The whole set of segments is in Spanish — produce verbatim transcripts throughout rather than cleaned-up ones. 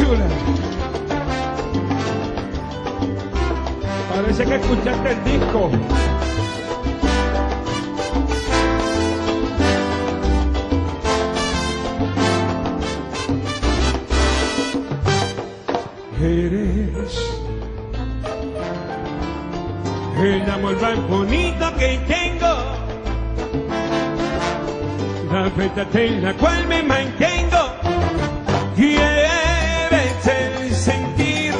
chula. Parece que escuchaste el disco. Eres el amor más bonito que tengo, la fecha en la cual me mantengo. Quieres el sentir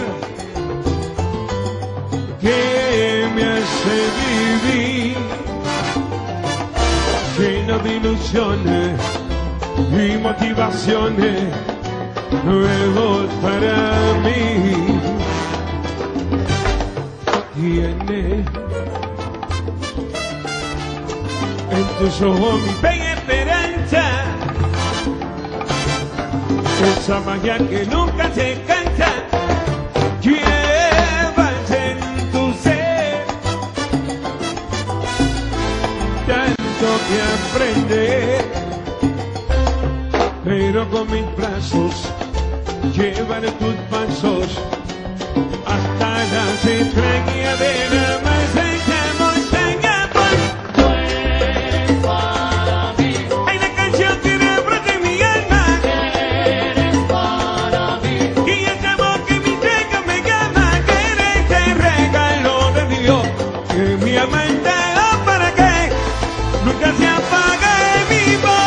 que me hace vivir, lleno de ilusiones y motivaciones nuevos para mí. Tiene en tus ojos mi fe y esperanza, esa magia que nunca se cansa. Llevas en tu ser tanto que aprender, pero con mis brazos llevaré tus pasos hasta las estrellas de la más alta montaña. Tú eres para mí, Hay una canción que me brota en mi alma, eres para mí, y el amor que mi entrega me llama. Que eres el regalo de Dios que mi alma entera, para que nunca se apague mi voz.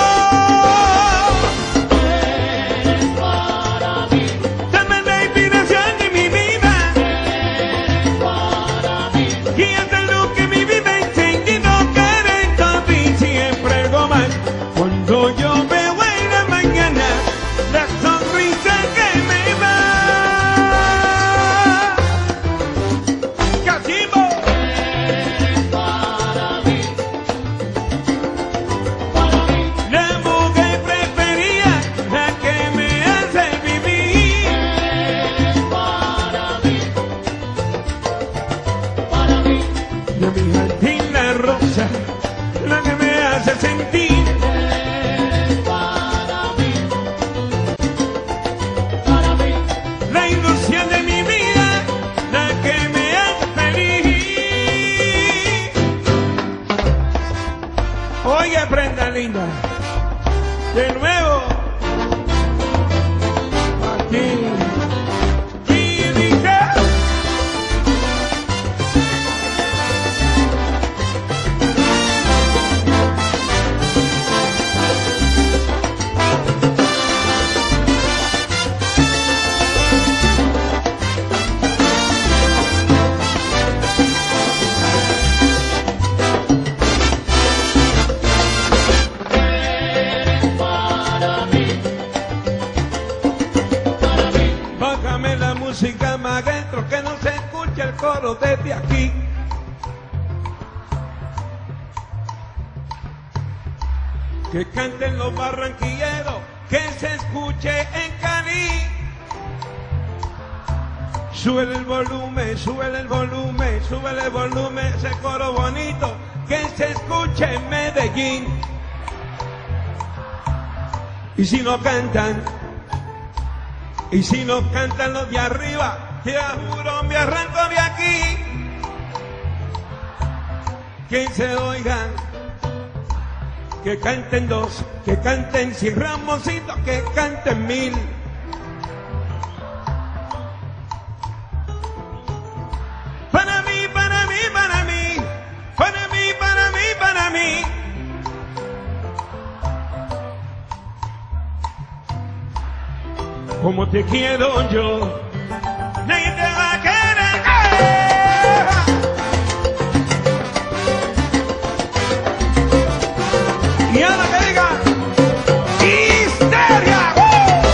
eres para mí, Dame la inspiración de mi vida, eres para mí, y hasta luz que mi vida encendido. Querer todo siempre algo más. Cuando yo veo en la mañana la sonrisa que me da. ¡Cachimbo! eres para mí, para mí, La mujer preferida, la que me hace vivir. eres para mí, para mí, Y a mi jardín la rosa, la que me hace sentir. eres para mí, para mí, La ilusión de mi vida, la que me hace feliz. Oye, prenda linda, de nuevo, aquí, y dice. eres para mí, para mí, Bájame la música más adentro, que no se escuche el coro desde aquí. Que canten los barranquilleros, que se escuche en Cali. Súbele el volumen, súbele el volumen, súbele el volumen, ese coro bonito, que se escuche en Medellín. Y si no cantan, y si no cantan los de arriba, te juro me arranco de aquí. Que se oigan, que canten dos, que canten cien Ramoncitos, que canten mil. Para mí, para mí, para mí, para mí, para mí, para mí. Como te quiero yo, nadie te va a querer. ¡Eh! Y ahora que diga, ¡histeria! ¡Uh!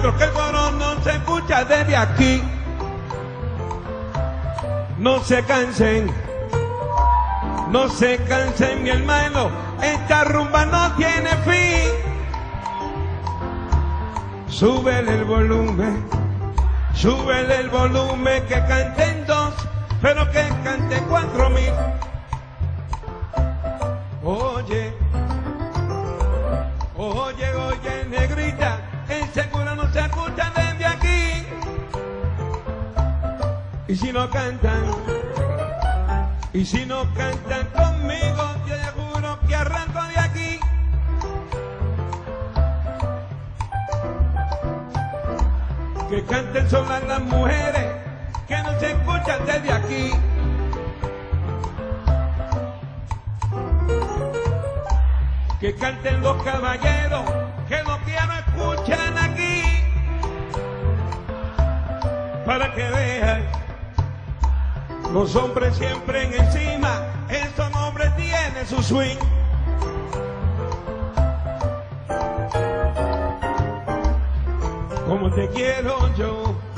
demuestro que el coro no se escucha desde aquí. No se cansen, no se cansen, mi hermano, esta rumba no tiene fin. Súbele el volumen, súbele el volumen, que canten dos, pero que cante cuatro mil. Oye, oye, oye, negrita, el seguro no se escucha desde aquí. Y si no cantan, y si no cantan conmigo, yo te juro que arranco de aquí. Que canten solas las mujeres, que no se escuchan desde aquí. Que canten los caballeros, que lo que no escuchan aquí. Para que vean, los hombres siempre en encima, estos hombres tienen su swing. Como te quiero yo.